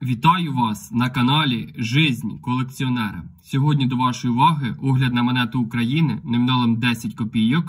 Вітаю вас на каналі Жизнь колекціонера. Сьогодні до вашої уваги огляд на монету України номіналом 10 копійок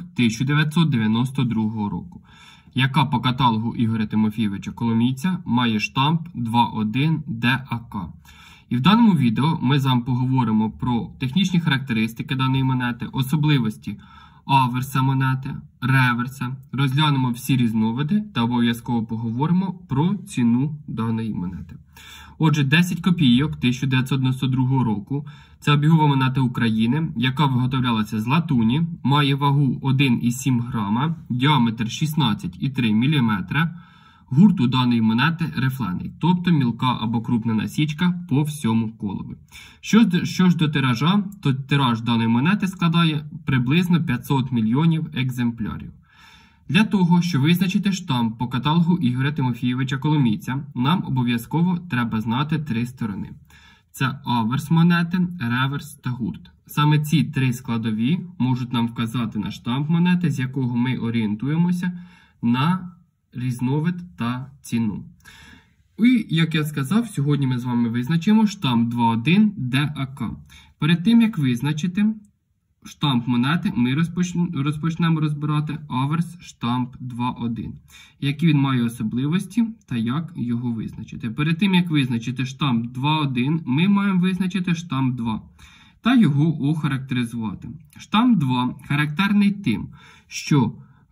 1992 року, яка по каталогу Ігоря Тимофійовича Коломійця має штамп 2.1 ДАК. І в даному відео ми з вами поговоримо про технічні характеристики даної монети, особливості аверса монети, реверса, розглянемо всі різновиди та обов'язково поговоримо про ціну даної монети. Отже, 10 копійок 1992 року – це обігова монета України, яка виготовлялася з латуні, має вагу 1,7 грама, діаметр 16,3 мм, гурт у даної монети рифлений, тобто мілка або крупна насічка по всьому колові. Що ж до тиража, то тираж даної монети складає приблизно 500 мільйонів екземплярів. Для того, щоб визначити штамп по каталогу Ігоря Тимофійовича Коломійця, нам обов'язково треба знати три сторони. Це аверс монети, реверс та гурт. Саме ці три складові можуть нам вказати на штамп монети, з якого ми орієнтуємося на різновид та ціну. І, як я сказав, сьогодні ми з вами визначимо штамп 2.1 ДАК. Перед тим, як визначити штамп монети, ми розпочнемо розбирати аверс штамп 2.1. Які він має особливості та як його визначити. Перед тим, як визначити штамп 2.1, ми маємо визначити штамп 2 та його охарактеризувати. Штамп 2 характерний тим, що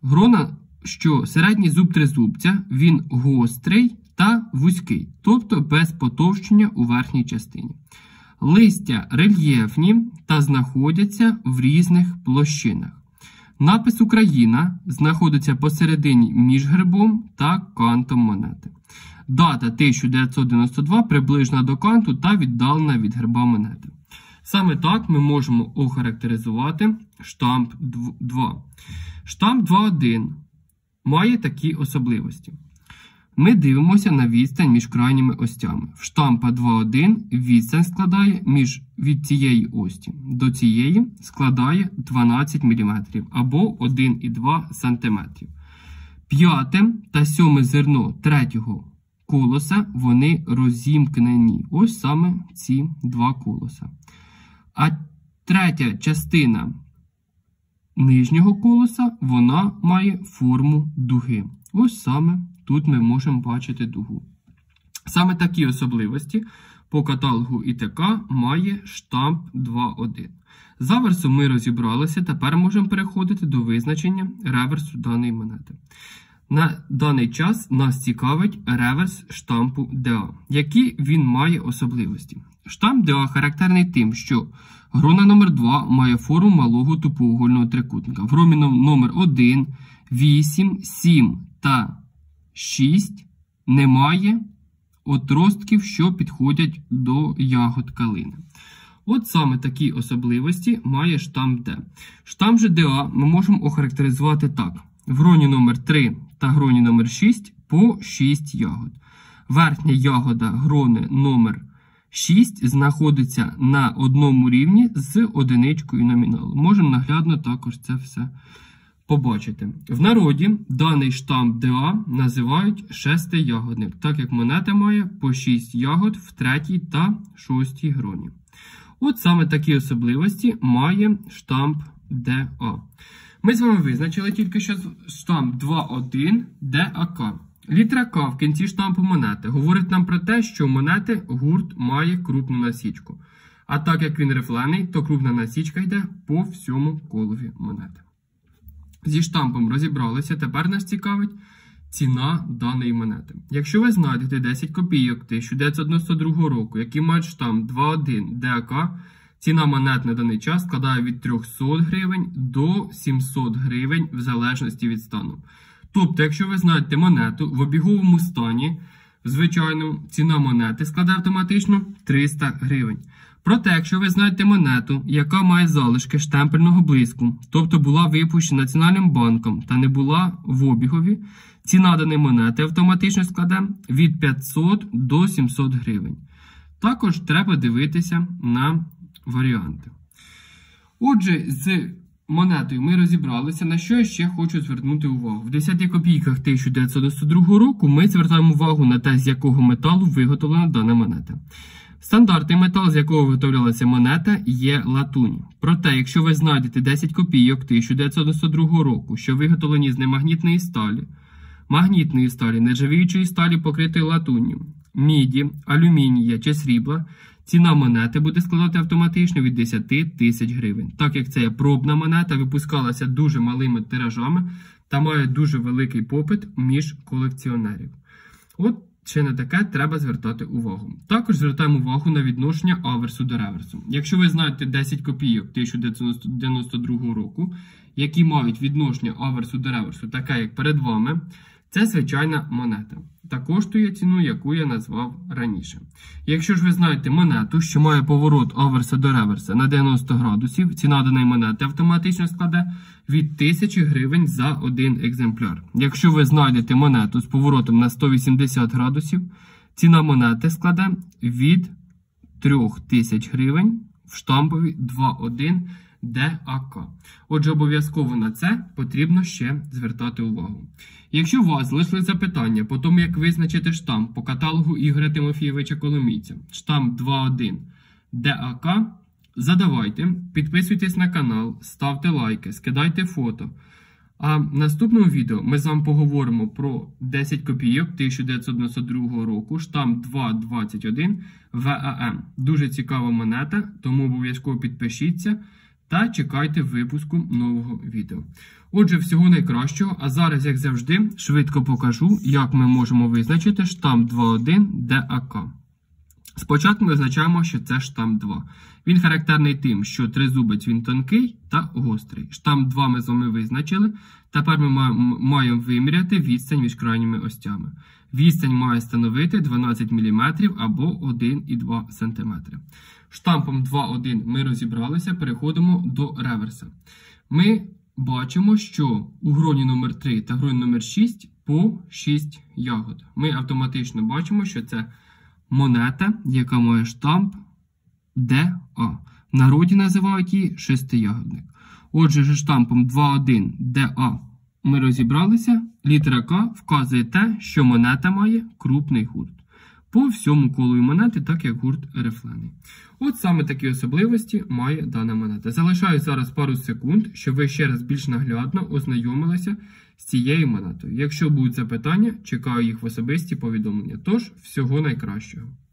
середній зуб тризубця, він гострий та вузький, тобто без потовщення у верхній частині. Листя рельєфні та знаходяться в різних площинах. Напис «Україна» знаходиться посередині між гербом та кантом монети. Дата 1992 приближена до канту та віддалена від герба монети. Саме так ми можемо охарактеризувати штамп 2. Штамп 2.1 має такі особливості. Ми дивимося на відстань між крайніми остями. В штампа 2.1 відстань складає від цієї ості до цієї складає 12 мм або 1,2 см. П'яте та сьоме зерно третього колоса, вони розімкнені. Ось саме ці два колоса. А третя частина нижнього колоса, вона має форму дуги. Ось саме тут ми можемо бачити дугу. Саме такі особливості по каталогу ІТК має штамп 2.1. З аверсом ми розібралися, тепер можемо переходити до визначення реверсу даної монети. На даний час нас цікавить реверс штампу ДА. Які він має особливості? Штамп ДА характерний тим, що грона номер 2 має форму малого тупоугольного трикутника. В громі номер 1, 8, 7 та 6 немає отростків, що підходять до ягод калини. От саме такі особливості має штамп Д. Штамп же ДА ми можемо охарактеризувати так. В гроні номер 3 та гроні номер 6 по 6 ягод. Верхня ягода грони номер 6 знаходиться на одному рівні з одиничкою номіналу. Можемо наглядно також це все побачити. В народі даний штамп ДА називають шестиягодник, так як монета має по 6 ягод в третій та шостій гроні. От саме такі особливості має штамп ДА. Ми з вами визначили тільки що штамп 2.1 ДАК. Літера К в кінці штампу монети говорить нам про те, що у монети гурт має крупну насічку. А так як він рифлений, то крупна насічка йде по всьому колові монети. Зі штампом розібралися, тепер нас цікавить ціна даної монети. Якщо ви знайдете 10 копійок 1992 року, які мають штамп 2.1 ДАК, ціна монет на даний час складає від 300 гривень до 700 гривень в залежності від стану. Тобто, якщо ви знайдете монету в обіговому стані, звичайно, ціна монети складає автоматично 300 гривень. Проте, якщо ви знайдете монету, яка має залишки штемпельного блиску, тобто була випущена Національним банком та не була в обігові, ціна даної монети автоматично складе від 500 до 700 гривень. Також треба дивитися на варіанти. Отже, з монетою ми розібралися, на що я ще хочу звернути увагу. В 10 копійках 1992 року ми звертаємо увагу на те, з якого металу виготовлена дана монета. Стандартний метал, з якого виготовлялася монета, є латунь. Проте, якщо ви знайдете 10 копійок 1992 року, що виготовлені з немагнітної сталі, нержавіючої сталі, покритої латунню, міді, алюмінія чи срібла, ціна монети буде складати автоматично від 10 тисяч гривень. Так як це є пробна монета, випускалася дуже малими тиражами та має дуже великий попит між колекціонерів. От чи на таке треба звертати увагу. Також звертаємо увагу на відношення аверсу до реверсу. Якщо ви знаєте 10 копійок 1992 року, які мають відношення аверсу до реверсу, таке як перед вами, це звичайна монета. Та коштує ціну, яку я назвав раніше. Якщо ж ви знаєте монету, що має поворот аверса до реверса на 90 градусів, ціна даної монети автоматично складе від 1000 гривень за один екземпляр. Якщо ви знайдете монету з поворотом на 180 градусів, ціна монети складе від 3000 гривень в штампові 2.1 ДАК. Отже, обов'язково на це потрібно ще звертати увагу. Якщо у вас залишили запитання по тому, як визначити штамп по каталогу Ігоря Тимофійовича Коломійця, штамп 2.1 ДАК, задавайте, підписуйтесь на канал, ставте лайки, скидайте фото. А в наступному відео ми з вами поговоримо про 10 копійок 1992 року, штамп 2.21 ВАМ. Дуже цікава монета, тому обов'язково підпишіться та чекайте випуску нового відео. Отже, всього найкращого, а зараз, як завжди, швидко покажу, як ми можемо визначити штамп 2.1 ДАК. Спочатку ми визначаємо, що це штамп 2. Він характерний тим, що тризубець він тонкий та гострий. Штамп 2 ми з вами визначили. Тепер ми маємо виміряти відстань між крайніми остями. Відстань має становити 12 мм або 1,2 см. Штампом 2.1 ми розібралися, переходимо до реверса. Ми бачимо, що у гроні номер 3 та гроні номер 6 по 6 ягод. Ми автоматично бачимо, що це монета, яка має штамп ДА. В народі називають її шестиягодник. Отже, штампом 2.1 ДА ми розібралися. Літера К вказує те, що монета має крупний гурт. По всьому колу монети, так як гурт рифлений. От саме такі особливості має дана монета. Залишаю зараз пару секунд, щоб ви ще раз більш наглядно ознайомилися з цією монетою. Якщо будуть запитання, чекаю їх в особисті повідомлення. Тож, всього найкращого.